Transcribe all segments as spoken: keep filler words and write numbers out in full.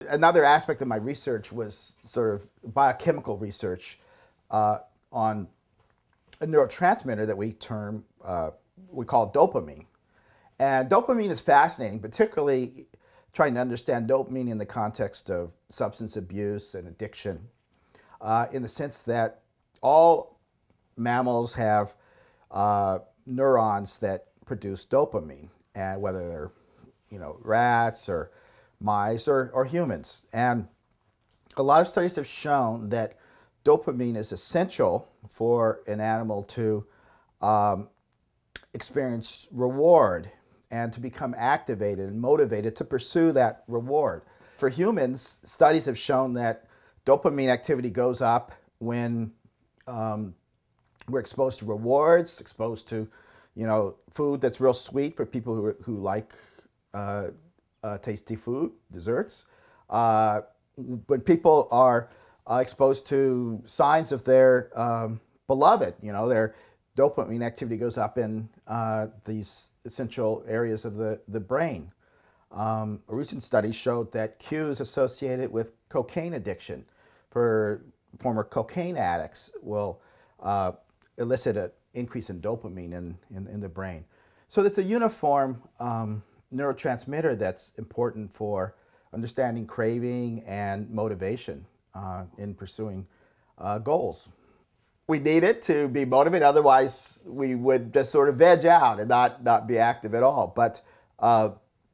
another aspect of my research was sort of biochemical research uh, on a neurotransmitter that we term, uh, we call dopamine. And dopamine is fascinating, particularly trying to understand dopamine in the context of substance abuse and addiction, uh, in the sense that all mammals have uh, neurons that produce dopamine, and whether they're, you know, rats or mice or, or humans. And a lot of studies have shown that dopamine is essential for an animal to um, experience reward and to become activated and motivated to pursue that reward. For humans, studies have shown that dopamine activity goes up when um, we're exposed to rewards, exposed to, you know, food that's real sweet for people who, who like uh, uh, tasty food, desserts. Uh, when people are uh, exposed to signs of their um, beloved, you know, their dopamine activity goes up in uh, these essential areas of the, the brain. Um, a recent study showed that cues associated with cocaine addiction for former cocaine addicts will uh, elicit an increase in dopamine in, in, in the brain. So it's a uniform um, neurotransmitter that's important for understanding craving and motivation uh, in pursuing uh, goals. We need it to be motivated, otherwise we would just sort of veg out and not, not be active at all. But uh,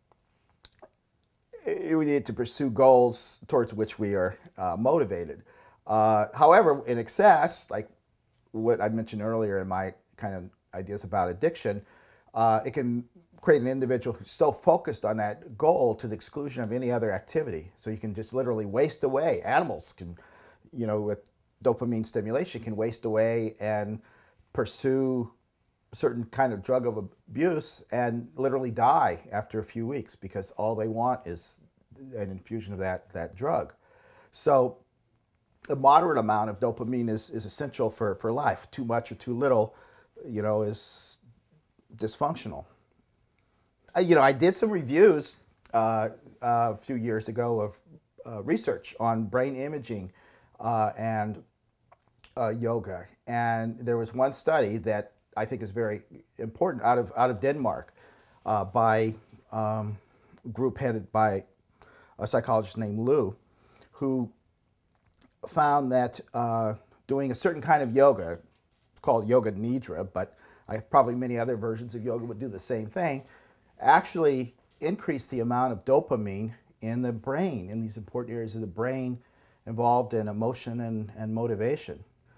we need to pursue goals towards which we are uh, motivated. Uh, however, in excess, like what I mentioned earlier in my kind of ideas about addiction, uh, it can create an individual who's so focused on that goal to the exclusion of any other activity. So you can just literally waste away. Animals can, you know, with dopamine stimulation, can waste away and pursue a certain kind of drug of abuse and literally die after a few weeks because all they want is an infusion of that, that drug. So a moderate amount of dopamine is, is essential for, for life. Too much or too little, you know, is dysfunctional. Uh, you know, I did some reviews uh, uh, a few years ago of uh, research on brain imaging uh, and uh, yoga. And there was one study that I think is very important out of, out of Denmark uh, by um, a group headed by a psychologist named Lou, who found that uh, doing a certain kind of yoga, called Yoga Nidra, but I have probably many other versions of yoga would do the same thing, actually increased the amount of dopamine in the brain, in these important areas of the brain involved in emotion and, and motivation.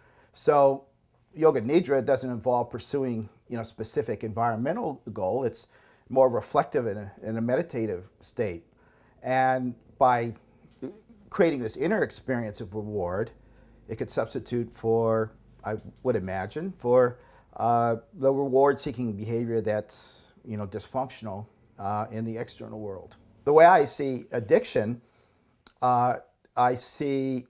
So Yoga Nidra doesn't involve pursuing, you know, specific environmental goal. It's more reflective in a, in a meditative state. And by creating this inner experience of reward, it could substitute for, I would imagine, for uh, the reward-seeking behavior that's, you know, dysfunctional uh, in the external world. The way I see addiction, uh, I see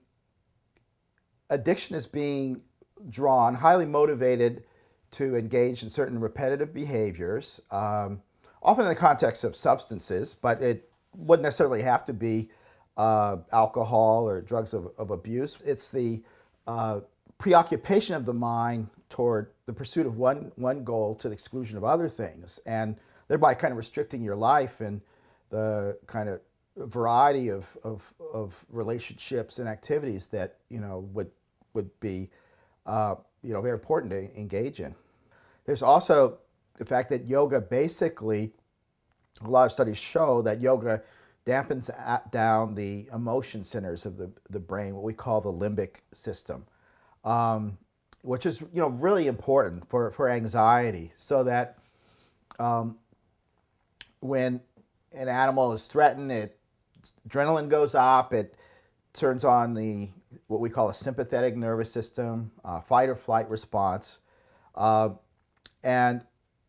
addiction as being drawn, highly motivated to engage in certain repetitive behaviors, um, often in the context of substances, but it wouldn't necessarily have to be uh, alcohol or drugs of, of abuse. It's the uh, preoccupation of the mind toward the pursuit of one, one goal to the exclusion of other things, and thereby kind of restricting your life and the kind of variety of, of, of relationships and activities that, you know, would, would be uh, you know, very important to engage in. There's also the fact that yoga basically, a lot of studies show that yoga dampens down the emotion centers of the, the brain, what we call the limbic system, um, which is, you know, really important for, for anxiety, so that um, when an animal is threatened, it, adrenaline goes up, it turns on the, what we call a sympathetic nervous system, uh, fight or flight response. Uh, and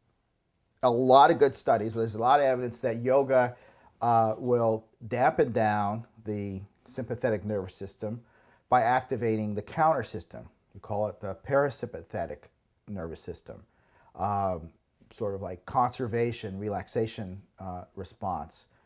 a lot of good studies, there's a lot of evidence that yoga uh, will dampen down the sympathetic nervous system by activating the counter system. We call it the parasympathetic nervous system, um, sort of like conservation, relaxation uh, response.